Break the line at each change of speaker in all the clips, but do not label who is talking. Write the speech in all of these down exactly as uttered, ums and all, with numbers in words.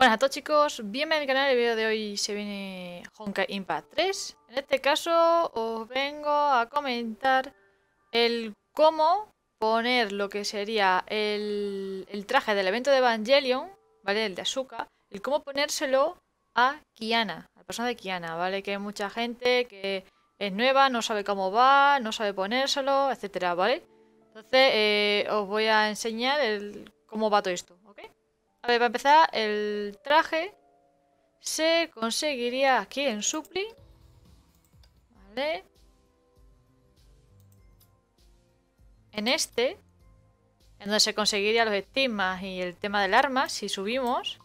Buenas a todos, chicos, bienvenidos a mi canal. El vídeo de hoy se viene Honkai Impact tres. En este caso os vengo a comentar el cómo poner lo que sería el, el traje del evento de Evangelion, ¿vale? El de Asuka. El cómo ponérselo a Kiana, a la persona de Kiana, ¿vale? Que hay mucha gente que es nueva, no sabe cómo va, no sabe ponérselo, etcétera, ¿vale? Entonces eh, os voy a enseñar el, cómo va todo esto, ¿ok? A ver, para empezar, el traje se conseguiría aquí en Supli. ¿Vale? En este, en donde se conseguiría los estigmas y el tema del arma, si subimos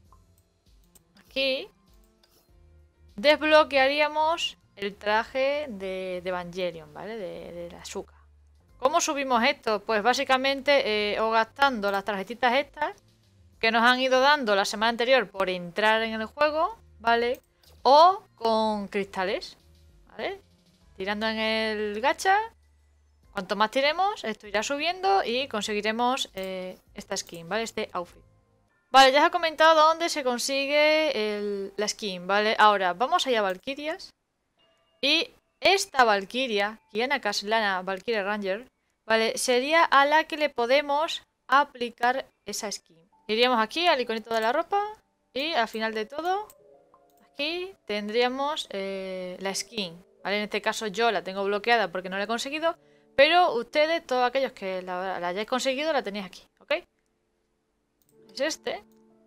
aquí, desbloquearíamos el traje de, de Evangelion, ¿vale? De, de la Asuka. ¿Cómo subimos esto? Pues básicamente eh, o gastando las tarjetitas estas que nos han ido dando la semana anterior por entrar en el juego, ¿vale? O con cristales, ¿vale? Tirando en el gacha. Cuanto más tiremos, esto irá subiendo y conseguiremos eh, esta skin, ¿vale? Este outfit. Vale, ya os he comentado dónde se consigue el, la skin, ¿vale? Ahora, vamos allá a Valkyrias. Y esta Valkyria, Kiana Caslana Valkyria Ranger, ¿vale? Sería a la que le podemos aplicar esa skin. Iríamos aquí al iconito de la ropa y al final de todo, aquí tendríamos eh, la skin, ¿vale? En este caso yo la tengo bloqueada porque no la he conseguido, pero ustedes, todos aquellos que la, la hayáis conseguido, la tenéis aquí, ¿ok? Es este.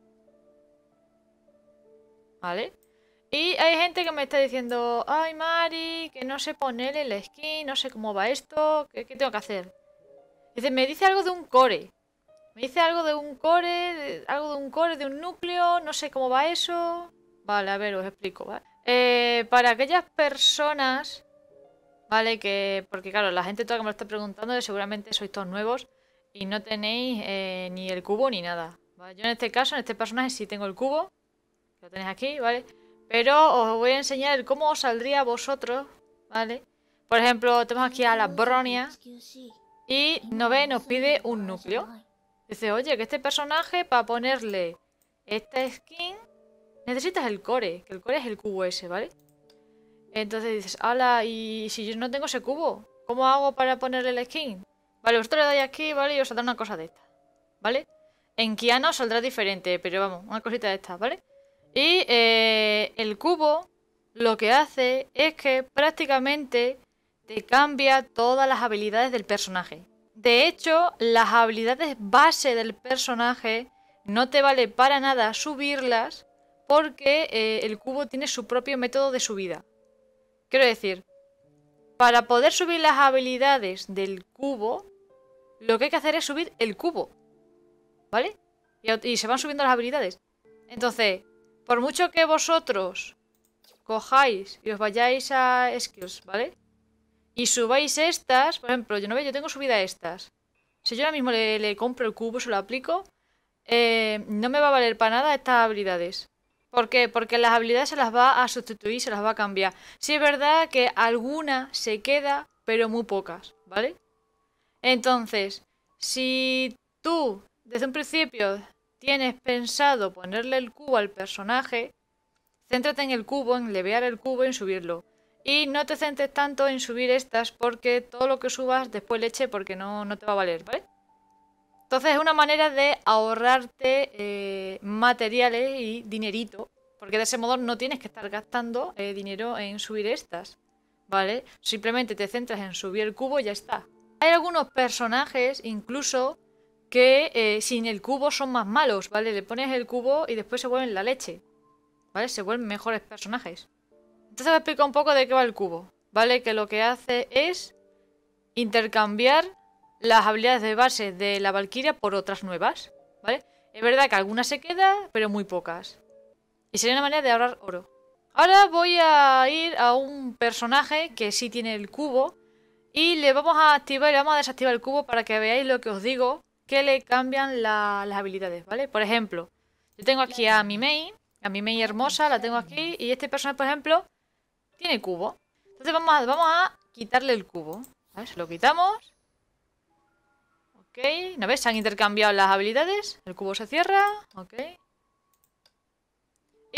¿Vale? Y hay gente que me está diciendo, ay Mari, que no sé ponerle la skin, no sé cómo va esto, ¿qué, qué tengo que hacer? Dice, me dice algo de un core. Me dice algo de un core, de, algo de un core, de un núcleo, no sé cómo va eso. Vale, a ver, os explico, ¿vale? Eh, para aquellas personas, ¿vale? Que, porque claro, la gente toda que me lo está preguntando, seguramente sois todos nuevos y no tenéis eh, ni el cubo ni nada, ¿vale? Yo en este caso, en este personaje sí tengo el cubo, lo tenéis aquí, ¿vale? Pero os voy a enseñar el cómo os saldría a vosotros, ¿vale? Por ejemplo, tenemos aquí a la Bronia y no ve, nos pide un núcleo. Dice, oye, que este personaje, para ponerle esta skin, necesitas el core, que el core es el cubo ese, ¿vale? Entonces dices, ala, y si yo no tengo ese cubo, ¿cómo hago para ponerle la skin? Vale, vosotros le dais aquí, ¿vale? Y os saldrá una cosa de esta, ¿vale? En Kiana os saldrá diferente, pero vamos, una cosita de esta, ¿vale? Y eh, el cubo lo que hace es que prácticamente te cambia todas las habilidades del personaje. De hecho, las habilidades base del personaje no te vale para nada subirlas porque eh, el cubo tiene su propio método de subida. Quiero decir, para poder subir las habilidades del cubo, lo que hay que hacer es subir el cubo, ¿vale? Y, y se van subiendo las habilidades. Entonces, por mucho que vosotros cojáis y os vayáis a skills, ¿vale? Y subáis estas, por ejemplo, yo no veo, yo tengo subida estas. Si yo ahora mismo le, le compro el cubo, se lo aplico, eh, no me va a valer para nada estas habilidades. ¿Por qué? Porque las habilidades se las va a sustituir, se las va a cambiar. Sí es verdad que alguna se queda, pero muy pocas, ¿vale? Entonces, si tú desde un principio tienes pensado ponerle el cubo al personaje, céntrate en el cubo, en levear el cubo y en subirlo. Y no te centres tanto en subir estas porque todo lo que subas después le eche porque no, no te va a valer, ¿vale? Entonces es una manera de ahorrarte eh, materiales y dinerito. Porque de ese modo no tienes que estar gastando eh, dinero en subir estas, ¿vale? Simplemente te centras en subir el cubo y ya está. Hay algunos personajes incluso que eh, sin el cubo son más malos, ¿vale? Le pones el cubo y después se vuelven la leche, ¿vale? Se vuelven mejores personajes. Entonces os explico un poco de qué va el cubo, ¿vale? Que lo que hace es intercambiar las habilidades de base de la Valkyria por otras nuevas, ¿vale? Es verdad que algunas se quedan, pero muy pocas. Y sería una manera de ahorrar oro. Ahora voy a ir a un personaje que sí tiene el cubo y le vamos a activar y le vamos a desactivar el cubo para que veáis lo que os digo, que le cambian la, las habilidades, ¿vale? Por ejemplo, yo tengo aquí a mi main, a mi main hermosa, la tengo aquí, y este personaje, por ejemplo, tiene cubo. Entonces vamos a, vamos a quitarle el cubo, ¿vale? Se lo quitamos. Ok, ¿no ves? Se han intercambiado las habilidades. El cubo se cierra. Ok.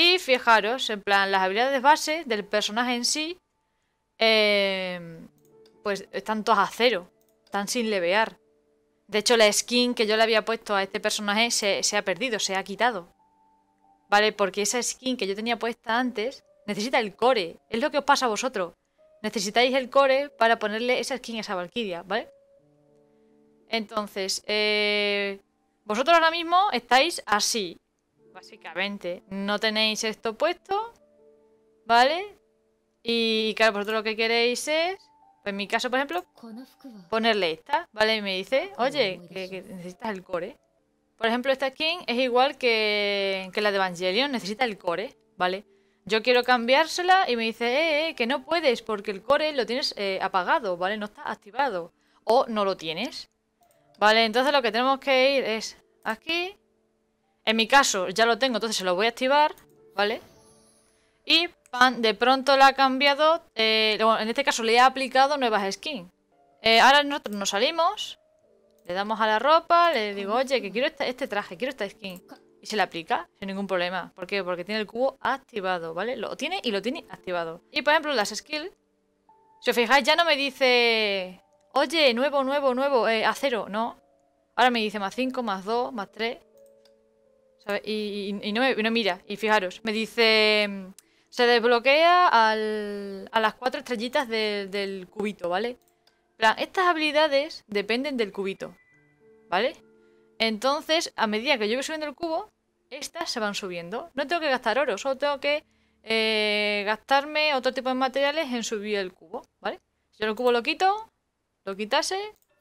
Y fijaros, en plan, las habilidades base del personaje en sí, eh, pues están todas a cero. Están sin levear. De hecho, la skin que yo le había puesto a este personaje se, se ha perdido, se ha quitado. ¿Vale? Porque esa skin que yo tenía puesta antes necesita el core. Es lo que os pasa a vosotros. Necesitáis el core para ponerle esa skin a esa Valkyria, ¿vale? Entonces, eh, vosotros ahora mismo estáis así. Básicamente, no tenéis esto puesto, ¿vale? Y claro, vosotros lo que queréis es, en mi caso, por ejemplo, ponerle esta, ¿vale? Y me dice, oye, que, que necesitas el core. Por ejemplo, esta skin es igual que, que la de Evangelion, necesita el core, ¿vale? Yo quiero cambiársela y me dice, eh, eh, que no puedes porque el core lo tienes eh, apagado, ¿vale? No está activado. O no lo tienes. Vale, entonces lo que tenemos que ir es aquí. En mi caso ya lo tengo, entonces se lo voy a activar, ¿vale? Y pan, de pronto le ha cambiado, eh, bueno, en este caso le he aplicado nuevas skins. Eh, ahora nosotros nos salimos, le damos a la ropa, le digo, oye, que quiero este, este traje, quiero esta skin. Y se le aplica sin ningún problema. ¿Por qué? Porque tiene el cubo activado, ¿vale? Lo tiene y lo tiene activado. Y por ejemplo las skills, si os fijáis ya no me dice, oye, nuevo, nuevo, nuevo, eh, a cero, no. Ahora me dice más cinco, más dos, más tres. ¿Sabes? Y, y, y no me no mira. Y fijaros, me dice, se desbloquea al, a las cuatro estrellitas de, del cubito, ¿vale? Plan, estas habilidades dependen del cubito, ¿vale? Entonces, a medida que yo voy subiendo el cubo, estas se van subiendo. No tengo que gastar oro, solo tengo que eh, gastarme otro tipo de materiales en subir el cubo, ¿vale? Si yo el cubo lo quito, lo quitase,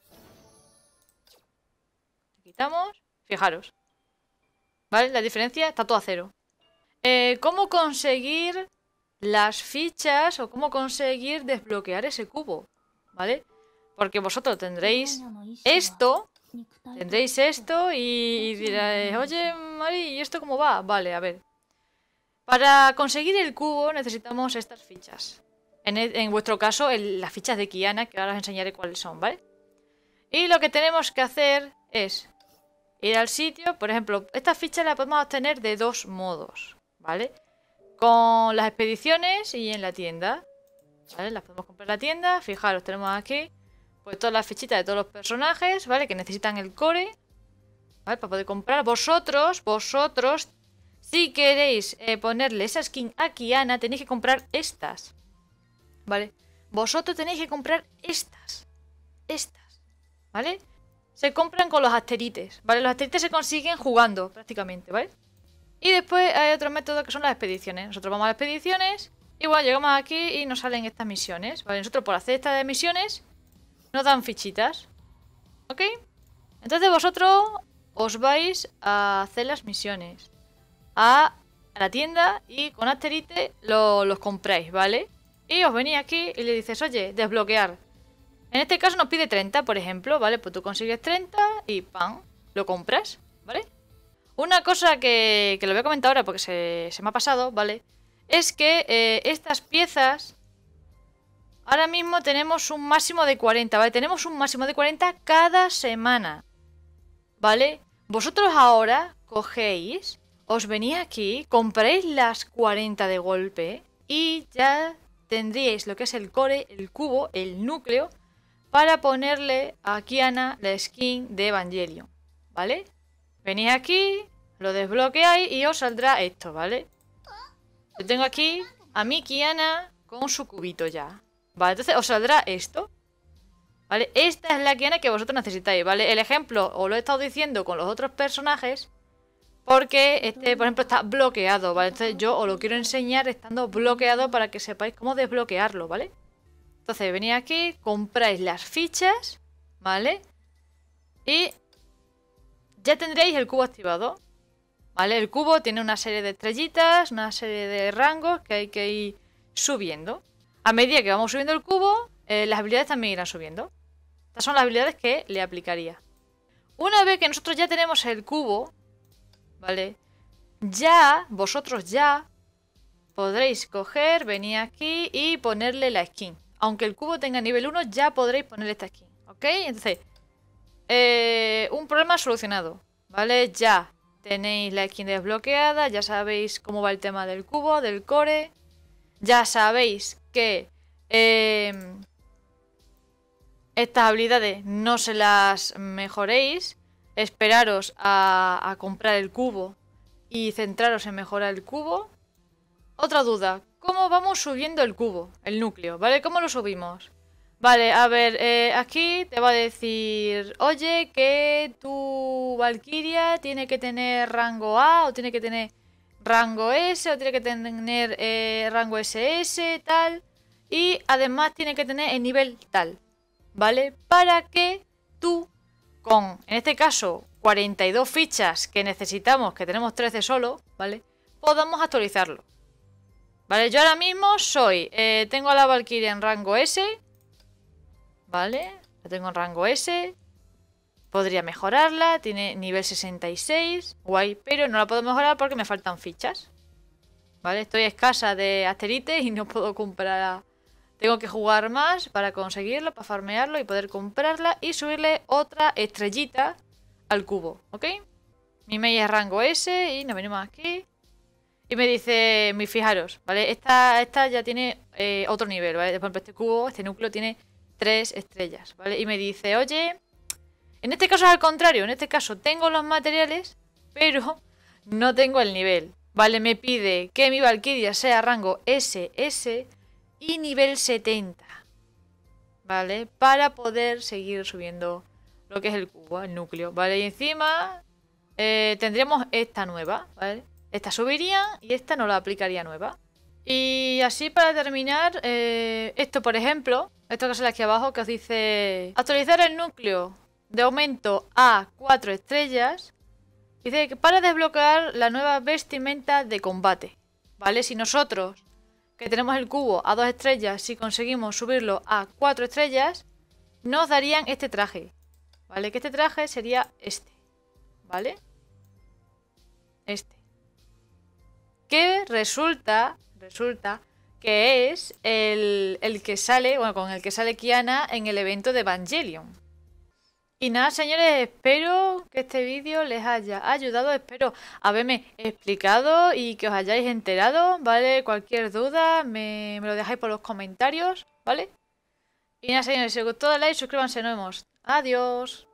lo quitamos, fijaros, ¿vale? La diferencia está todo a cero. Eh, ¿Cómo conseguir las fichas o cómo conseguir desbloquear ese cubo? ¿Vale? Porque vosotros tendréis esto... Tendréis esto y diréis, oye, Mari, ¿y esto cómo va? Vale, a ver. Para conseguir el cubo necesitamos estas fichas. En, el, en vuestro caso, el, las fichas de Kiana, que ahora os enseñaré cuáles son, ¿vale? Y lo que tenemos que hacer es ir al sitio. Por ejemplo, estas fichas las podemos obtener de dos modos, ¿vale? Con las expediciones y en la tienda, ¿vale? Las podemos comprar en la tienda. Fijaros, tenemos aquí pues todas las fichitas de todos los personajes, ¿vale? Que necesitan el core, ¿vale? Para poder comprar. Vosotros, vosotros, si queréis eh, ponerle esa skin a Kiana, tenéis que comprar estas, ¿vale? Vosotros tenéis que comprar estas, estas, ¿vale? Se compran con los asterites, ¿vale? Los asterites se consiguen jugando, prácticamente, ¿vale? Y después hay otro método que son las expediciones. Nosotros vamos a las expediciones y bueno, llegamos aquí y nos salen estas misiones, ¿vale? Nosotros por hacer estas misiones nos dan fichitas, ¿ok? Entonces vosotros os vais a hacer las misiones a, a la tienda y con Asterite lo, los compráis, ¿vale? Y os venís aquí y le dices, oye, desbloquear. En este caso nos pide treinta, por ejemplo, ¿vale? Pues tú consigues treinta y ¡pam! Lo compras, ¿vale? Una cosa que, que lo voy a comentar ahora porque se, se me ha pasado, ¿vale? Es que eh, estas piezas... Ahora mismo tenemos un máximo de cuarenta, ¿vale? Tenemos un máximo de cuarenta cada semana, ¿vale? Vosotros ahora cogéis, os venís aquí, compréis las cuarenta de golpe y ya tendríais lo que es el core, el cubo, el núcleo, para ponerle a Kiana la skin de Evangelion, ¿vale? Venís aquí, lo desbloqueáis y os saldrá esto, ¿vale? Yo tengo aquí a mi Kiana con su cubito ya. Vale, entonces os saldrá esto, ¿vale? Esta es la Kiana que vosotros necesitáis, ¿vale? El ejemplo os lo he estado diciendo con los otros personajes porque este, por ejemplo, está bloqueado, ¿vale? Entonces yo os lo quiero enseñar estando bloqueado para que sepáis cómo desbloquearlo, ¿vale? Entonces venís aquí, compráis las fichas, ¿vale? Y ya tendréis el cubo activado, ¿vale? El cubo tiene una serie de estrellitas, una serie de rangos que hay que ir subiendo. A medida que vamos subiendo el cubo, eh, las habilidades también irán subiendo. Estas son las habilidades que le aplicaría. Una vez que nosotros ya tenemos el cubo, ¿vale? Ya, vosotros ya podréis coger, venir aquí y ponerle la skin. Aunque el cubo tenga nivel uno, ya podréis ponerle esta skin, ¿ok? Entonces, eh, un problema solucionado, ¿vale? Ya tenéis la skin desbloqueada, ya sabéis cómo va el tema del cubo, del core. Ya sabéis que eh, estas habilidades no se las mejoréis. Esperaros a, a comprar el cubo y centraros en mejorar el cubo. Otra duda, ¿cómo vamos subiendo el cubo, el núcleo? ¿Vale? ¿Cómo lo subimos? Vale, a ver, eh, aquí te va a decir, oye, que tu Valkyria tiene que tener rango A o tiene que tener rango S o tiene que tener eh, rango S S, tal. Y además tiene que tener el nivel tal, ¿vale? Para que tú, con, en este caso, cuarenta y dos fichas que necesitamos, que tenemos trece solo, ¿vale? Podamos actualizarlo. Vale, yo ahora mismo soy, eh, tengo a la Valkyria en rango S, ¿vale? La tengo en rango S. Podría mejorarla, tiene nivel sesenta y seis, guay, pero no la puedo mejorar porque me faltan fichas. ¿Vale? Estoy escasa de asterites y no puedo comprar. Tengo que jugar más para conseguirlo, para farmearlo y poder comprarla y subirle otra estrellita al cubo, ¿ok? Mi Mei es rango S y nos venimos aquí. Y me dice, muy fijaros, ¿vale? Esta, esta ya tiene eh, otro nivel, ¿vale? Por ejemplo, este cubo, este núcleo tiene tres estrellas, ¿vale? Y me dice, oye, en este caso es al contrario, en este caso tengo los materiales, pero no tengo el nivel, ¿vale? Me pide que mi Valkyria sea rango S S y nivel setenta, ¿vale? Para poder seguir subiendo lo que es el cubo, el núcleo, ¿vale? Y encima eh, tendríamos esta nueva, ¿vale? Esta subiría y esta no la aplicaría nueva. Y así para terminar, eh, esto por ejemplo, esto que sale aquí abajo que os dice actualizar el núcleo de aumento a cuatro estrellas. Dice que para desbloquear la nueva vestimenta de combate, ¿vale? Si nosotros, que tenemos el cubo a dos estrellas, si conseguimos subirlo a cuatro estrellas, nos darían este traje, ¿vale? Que este traje sería este, ¿vale? Este. Que resulta, resulta que es el, el que sale, bueno, con el que sale Kiana en el evento de Evangelion. Y nada, señores, espero que este vídeo les haya ayudado, espero haberme explicado y que os hayáis enterado, ¿vale? Cualquier duda me, me lo dejáis por los comentarios, ¿vale? Y nada, señores, si os gustó, dale like, suscríbanse, nos vemos. Adiós.